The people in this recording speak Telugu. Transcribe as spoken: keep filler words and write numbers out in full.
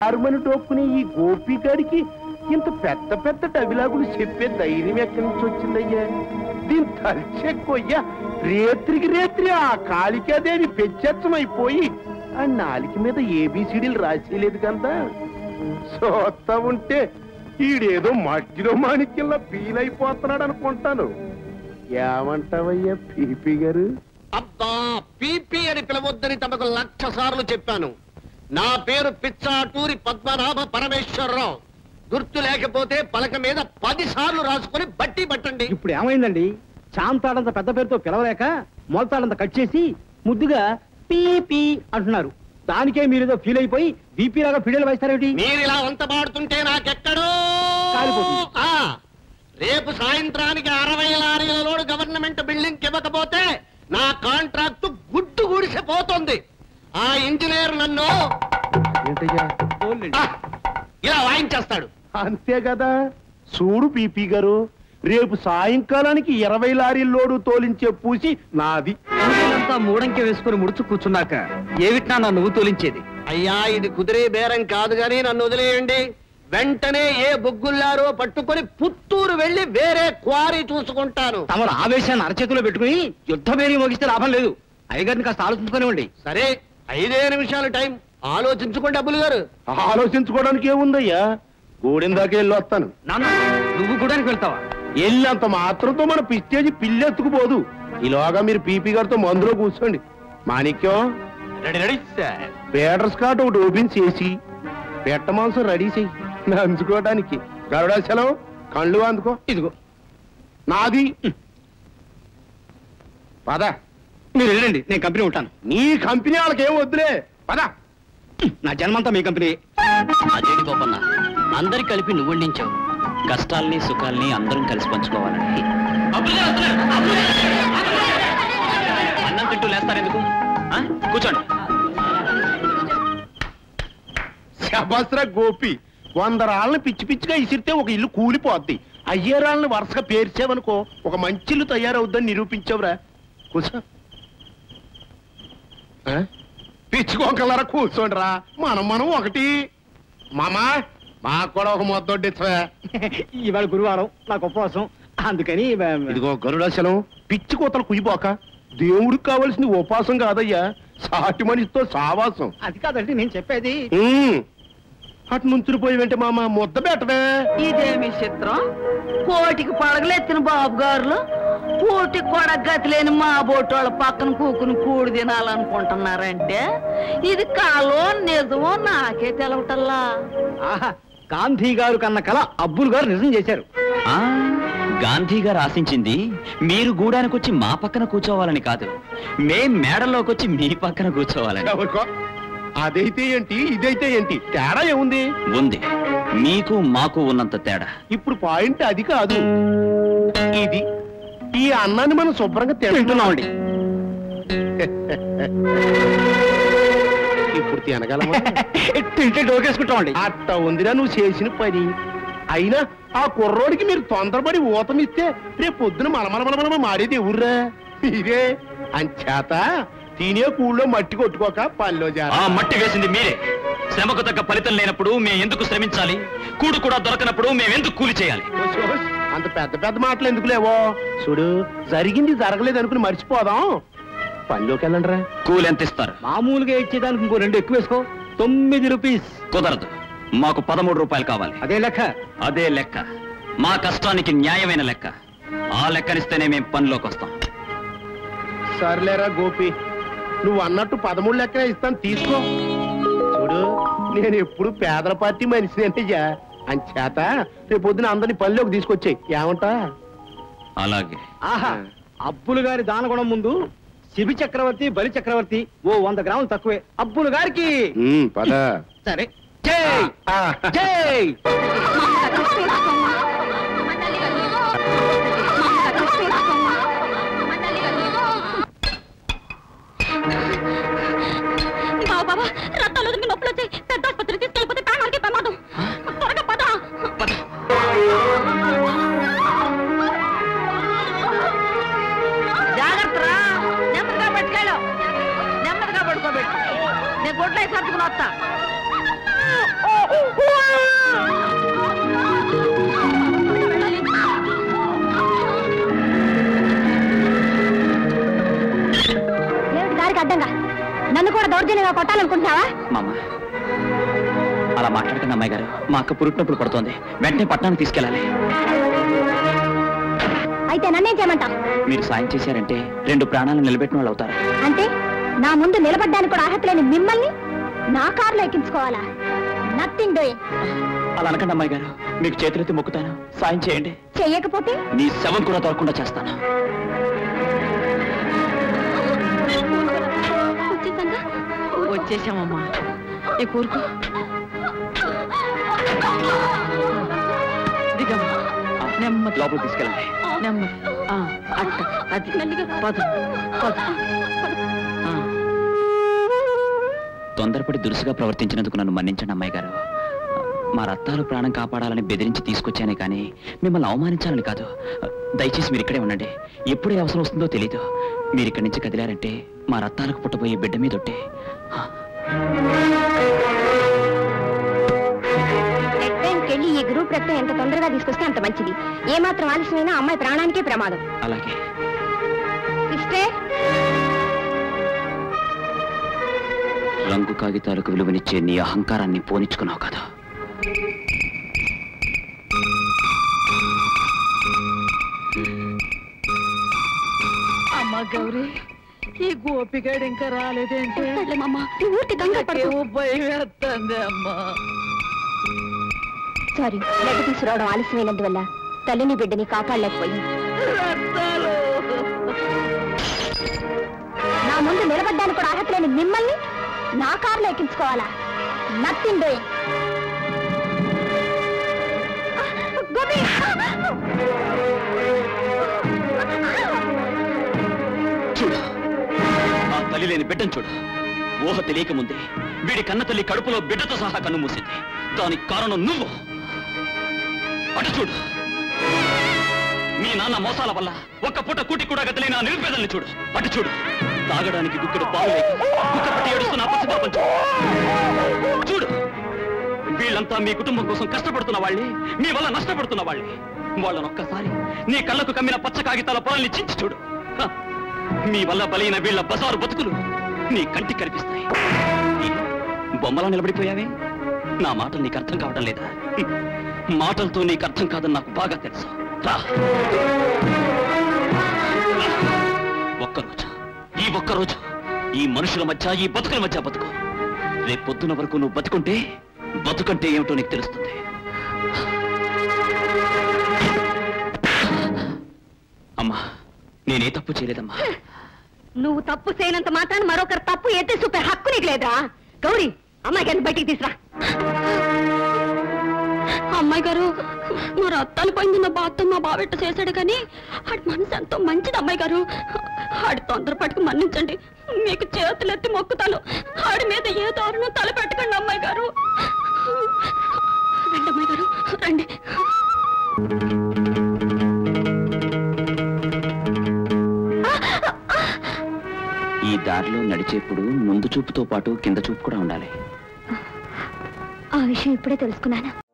బడారుమని డోక్కుని ఈ గోపిగాడికి ఇంత పెద్ద పెద్ద డబిలాగులు చెప్పే ధైర్యం ఎక్కడి నుంచి వచ్చిందయ్యా? దీని తలచెక్కొయ్యా రేత్రికి రేత్రి ఆ కాళికాదేవి పెచ్చమైపోయి ఆ నాలిక మీద ఏబిసిడీలు రాసేయలేదు కదా. చూస్తా ఉంటే ఈడేదో మట్టిలో మాణిక్యంలా ఫీల్ అయిపోతున్నాడు అనుకుంటాను. ఏమంటావయ్యా పీపీ గారు? అబ్బా, పీపీ అని పిలవద్దని తమకు లక్ష సార్లు చెప్పాను. నా పేరు పిచ్చాటూరి పద్మనాభ పరమేశ్వరరావు. గుర్తు లేకపోతే పలక మీద పది సార్లు రాసుకుని బట్టి పట్టండి. ఇప్పుడు ఏమైందండి? చాంతాడంత పెద్ద పేరుతో పిలవలేక మొలతాడంత కట్ చేసి ముద్దుగా పీపీ అంటున్నారు. దానికే మీరేదో ఫీల్ అయిపోయి బీపీ లాగా ఫిడేలు వేస్తారేమిటి? మీరు ఇలా వంత పాడుతుంటే నాకెక్కడో కాలిపోతుంది. రేపు సాయంత్రానికి అరవై లారీల లోడు గవర్నమెంట్ బిల్డింగ్ ఇవ్వకపోతే నా కాంట్రాక్ట్ గుడ్డు గుడిసిపోతుంది. ఆ ఇంజనీర్ నన్ను ఇలా వాయించేస్తాడు. అంతే కదా. చూడు పీపీ గారు, రేపు సాయంకాలానికి ఇరవై లారీల లోడు తోలించే పూసి నాది. అంతా మూడంకి వేసుకుని ముడుచు కూర్చున్నాక ఏమిట్నా నా నువ్వు తోలించేది? అయ్యా, ఇది కుదిరే బేరం కాదు గాని నన్ను వదిలేయండి. వెంటనే ఏ బొగ్గుల్లారో పట్టుకుని పుత్తూరు వెళ్లి వేరే క్వారీ చూసుకుంటాను. తమరు ఆవేశాన్ని అరచేతిలో పెట్టుకుని యుద్ధ బేరీ మోగిస్తే లాభం లేదు. అయ్యగారిని కాస్త ఆలోచించుకునివ్వండి. సరే, ఐదే నిమిషాలు టైం. ఆలోచించుకోండి డబ్బులు గారు. ఆలోచించుకోవడానికి ఏముందయ్యా? గూడెందాకే వెళ్ళి వస్తాను. నాన్న, నువ్వు గూడానికి వెళ్తావా? వెళ్ళినంత మాత్రంతో మన పిస్తేజీ పిల్లెత్తుకుపోదు. ఈలోగా మీరు పీపీ గారితో మందులో కూర్చోండి. మాణిక్యం, పేటర్ స్కాట్ ఒకటి ఓపెన్ చేసి పెట్ట మాంసం రెడీ చెయ్యి నంచుకోవడానికి. గరుడాచలం, కళ్ళు అందుకో. ఇదిగో నాది. పద. మీరు వెళ్ళండి, నేను కంపెనీ ఉంటాను. నీ కంపెనీ వాళ్ళకి ఏం వద్దులే, పద. నా జన్మంతా మీ కంపెనీ. అదేంటి గోపన్న, అందరి కలిపి నువ్వు వండించావు. కష్టాల్ని సుఖాల్ని అందరం కలిసి పంచుకోవాలని. అన్నం తింటూ లేస్తారెందుకు? కూర్చోండి. శభస్ర గోపి, వంద రాళ్ళని పిచ్చి పిచ్చిగా ఇసిరితే ఒక ఇల్లు కూలిపోద్ది. అయ్యే రాళ్ళని వరుసగా పేర్చావనుకో ఒక మంచి ఇల్లు తయారవుద్దని నిరూపించావురా. కూర్చో. పిచ్చుకోకలరా కూర్చోండి రా. మనం మనం ఒకటి. మామా, మాకు కూడా ఒక మొద్దొడ్డిచ్చవే. ఇవాళ గురువారం, నాకు ఉపవాసం, అందుకని. ఇదిగో గరుడాచలం, పిచ్చి కోతలు కుయ్యిపోక. దేవుడికి కావలసింది ఉపాసం కాదయ్యా, సాటి మనిషితో సావాసం. అది కాదండి నేను చెప్పేది. అటు నుంచుని పోయి వెంటే మామ ముద్ద పెట్టవే. ఇదేమి చిత్రం? కోటికి పడగలెత్తిన బాబు గారులు కోటికి కూడా గతి లేని మా బోటోళ్ళ పక్కన కూకుని కూడి తినాలనుకుంటున్నారంటే ఇది కాలో నిజమో నాకే తెలవటల్లా. ఆహా, గాంధీ గారు కన్న కళ అబ్బుల్ గారు నిజం చేశారు. గాంధీ గారు ఆశించింది మీరు గూడానికి వచ్చి మా పక్కన కూర్చోవాలని కాదు, మేం మేడల్లోకి వచ్చి మీ పక్కన కూర్చోవాలని. అదైతే ఏంటి, ఇదైతే ఏంటి, తేడా ఏముంది? ఉంది, మీకు మాకు ఉన్నంత తేడా. ఇప్పుడు పాయింట్ అది కాదు, ఇది. ఈ అన్నాన్ని మనం శుభ్రంగా తింటున్నామండి. ఇప్పుడు తినగలమా? తింటే డోకేసుకుంటామండి. అట్ట ఉందిరా నువ్వు చేసిన పని. అయినా ఆ కుర్రోడికి మీరు తొందరపడి ఊతమిస్తే రేపు పొద్దున మలమలమలమల మాడేది ఎవరురా? మీరే. అంచేత తినే కూళ్ళో మట్టి కొట్టుకోక పనిలో ఆ మట్టి వేసింది మీరే. శ్రమకు తగ్గ ఫలితం లేనప్పుడు మేము ఎందుకు శ్రమించాలి? కూడు కూడా దొరకనప్పుడు మేమెందుకు కూలి చేయాలి? అంత పెద్ద పెద్ద మాటలు ఎందుకు లేవో. చూడు, జరిగింది జరగలేదు అనుకుని మర్చిపోదాం, పనిలోకి వెళ్ళండి రా. కూలి ఎంత ఇస్తారు? మామూలుగా ఇచ్చేదానికి ఇంకో రెండు ఎక్కువ వేసుకో. తొమ్మిది రూపీస్. కుదరదు, మాకు పదమూడు రూపాయలు కావాలి. అదే లెక్క. అదే లెక్క, మా కష్టానికి న్యాయమైన లెక్క. ఆ లెక్కనిస్తేనే మేము పనిలోకి వస్తాం. సర్లేరా గోపి, నువ్వు అన్నట్టు పదమూడు లెక్కనే ఇస్తాను, తీసుకో. చూడు, నేను ఎప్పుడు పేదల పార్టీ మనిషినేనయ్యా. అంచేత రేపు పొద్దున అందరినీ పనిలోకి తీసుకొచ్చాయి, ఏమంటా? అలాగే. ఆహా, అబ్బులు గారి దానగుణం ముందు శిబి చక్రవర్తి బలి చక్రవర్తి ఓ వంద గ్రాములు తక్కువే. అబ్బులు గారికి పద. సరే, జై జై. బాబా, రక్తాలు నొప్పులు వచ్చాయి, పెద్ద ఆసుపత్రికి తీసుకెళ్ళిపోతే ప్రాణానికి ప్రమాదం. త్వరగా పద. జాగ్రత్త, నెమ్మదిగా పట్టుకెళ్ళు, నెమ్మదిగా పడుకోబెట్టు. నేను గొడ్లై సర్దుకుని వస్తా. దారికి అడ్డంగా నన్ను కూడా దౌర్జన్యంగా కొట్టాలనుకుంటున్నావా? మామ అలా మాట్లాడకండి అమ్మాయి గారు. మా అక్క పురుటినప్పుడు పడుతోంది. వెంటనే పట్టణానికి తీసుకెళ్ళాలి. అయితే నన్నేం చేయమంటావు? మీరు సాయం చేశారంటే రెండు ప్రాణాలు నిలబెట్టిన వాళ్ళు అవుతారు. అంటే నా ముందు నిలబడ్డానికి కూడా అర్హత లేని మిమ్మల్ని నా కారులో ఎక్కించుకోవాలా? Nothing doing. అలా అనకండి అమ్మాయి గారు. మీకు చేతులెత్తి మొక్కుతాను. సాయం చేయండి. చెయ్యకపోతే నీ శవం కూడా దొరకకుండా చేస్తాను. వచ్చేసామమ్మా. ఈ కూరుకో. దిగమ్మా. నెమ్మది లోపలికి తీసుకెళ్ళండి. నెమ్మది. ఆ, అట్ట అది పద పద. తొందరపడి దురుసుగా ప్రవర్తించినందుకు నన్ను మన్నించండి అమ్మాయి గారు. మా రత్తాలు ప్రాణం కాపాడాలని బెదిరించి తీసుకొచ్చానే కానీ మిమ్మల్ని అవమానించాలని కాదు. దయచేసి మీరు ఇక్కడే ఉండండి. ఎప్పుడే అవసరం వస్తుందో తెలీదు. మీరు ఇక్కడి నుంచి కదిలారంటే మా రత్తాలకు పుట్టబోయే బిడ్డ మీదొట్టే. వెళ్ళి ఈ గ్రూప్ రక్తం ఎంత తొందరగా తీసుకొస్తే అంత మంచిది. ఏమాత్రం ఆలస్యమైనా అమ్మాయి ప్రాణానికే ప్రమాదం. అలాగే. రంగు కాగితాలకు విలువనిచ్చే నీ అహంకారాన్ని పోనిచ్చుకున్నావు కదా. అమ్మా గౌరీ, ఈ గోపిగాడు ఇంకా రాలేదేంటే? ఊరికి భయం వేస్తుంది అమ్మా. సారీ, లెక్క తీసుకురావడం ఆలస్యమైనందువల్ల తల్లిని బిడ్డని కాపాడలేకపోయింది. నా ముందు నిలబడ్డానికి కూడా అర్హత లేని మిమ్మల్ని నా కారులో ఎక్కించుకోవాలా? Nothing doing. చూడు, ఆ తల్లి లేని బిడ్డను చూడు. ఊహ తెలియక ముందే వీడి కన్న తల్లి కడుపులో బిడ్డతో సహా కన్ను మూసింది. దానికి కారణం నువ్వు. అటు చూడు, మీ నాన్న మోసాల వల్ల ఒక్క పూట కూటి కూడా గతలేని ఆ నిరుపేదల్ని చూడు. అటు చూడు, తాగడానికి గుక్కడు పాలు లేక కుక్క పట్టి ఏడుస్తున్న పసిపాపం చూడు. చూడు, వీళ్ళంతా మీ కుటుంబం కోసం కష్టపడుతున్న వాళ్ళే, మీ వల్ల నష్టపడుతున్న వాళ్ళే. వాళ్ళని ఒక్కసారి నీ కళ్ళకు కమ్మిన పచ్చ కాగితాల పొలాల్ని చించి చూడు. హ, మీ వల్ల బలైన వీళ్ళ బజారు బతుకులు నీ కంటికి కనిపిస్తాయి. బొమ్మలా నిలబడిపోయావే? నా మాటలు నీకు అర్థం కావడం లేదా? మాటలతో నీకు అర్థం కాదని నాకు బాగా తెలుసు. రా, ఒక్కరోజు, ఈ ఒక్కరోజు ఈ మనుషుల మధ్య, ఈ బతుకుల మధ్య బతుకు. రేపు పొద్దున వరకు నువ్వు బతుకుంటే బతుకంటే ఏమిటో నీకు తెలుస్తుంది. అమ్మా, నేనే తప్పు చేయలేదమ్మా. నువ్వు తప్పు చేయనంత మాత్రాన్ని మరొకరు తప్పు ఎత్తి చూపే హక్కు నీకు లేదా? గౌరీ, అమ్మాయి గారిని బయటికి తీసురా. అమ్మాయి గారు, మా రత్తాలు పోయింది నా బాధతో మా బావెట్ట చేశాడు కానీ ఆడి మనసు ఎంతో మంచిది. అమ్మాయి గారు, ఆడి తొందరపట్టుకు మన్నించండి. మీకు చేతులెత్తి మొక్కుతాను. ఆడి మీద ఏ దారుణం తల పెట్టకండి అమ్మాయి గారు. రండి అమ్మాయి గారు, రండి. ఈ దారిలో నడిచేప్పుడు ముందు చూపుతో పాటు కింద చూపు కూడా ఉండాలి. ఆ విషయం ఇప్పుడే తెలుసుకున్నాను.